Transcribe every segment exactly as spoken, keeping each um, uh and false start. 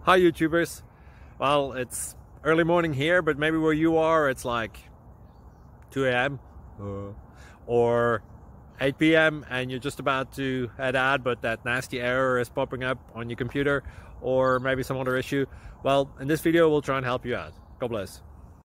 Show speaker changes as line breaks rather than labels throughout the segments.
Hi YouTubers. Well, it's early morning here, but maybe where you are it's like two A M uh, or eight P M and you're just about to head out, but that nasty error is popping up on your computer, or maybe some other issue. Well, in this video we'll try and help you out. God bless.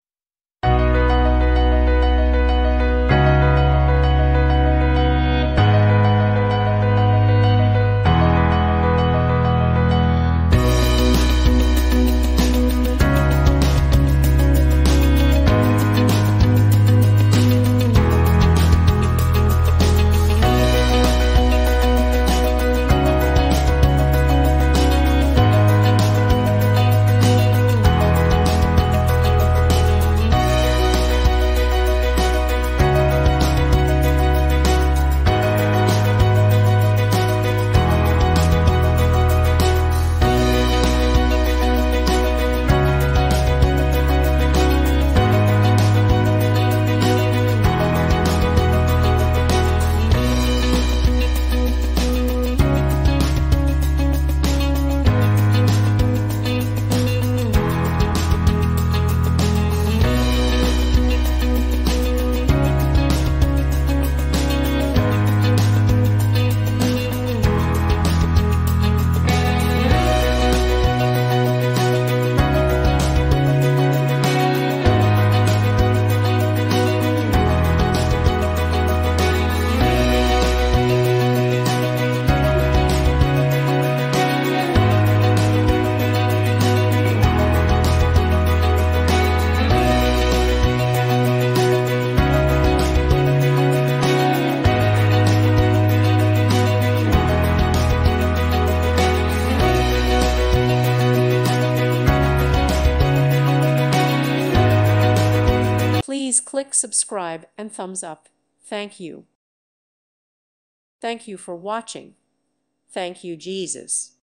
Please click subscribe and thumbs up. Thank you. Thank you for watching. Thank you, Jesus.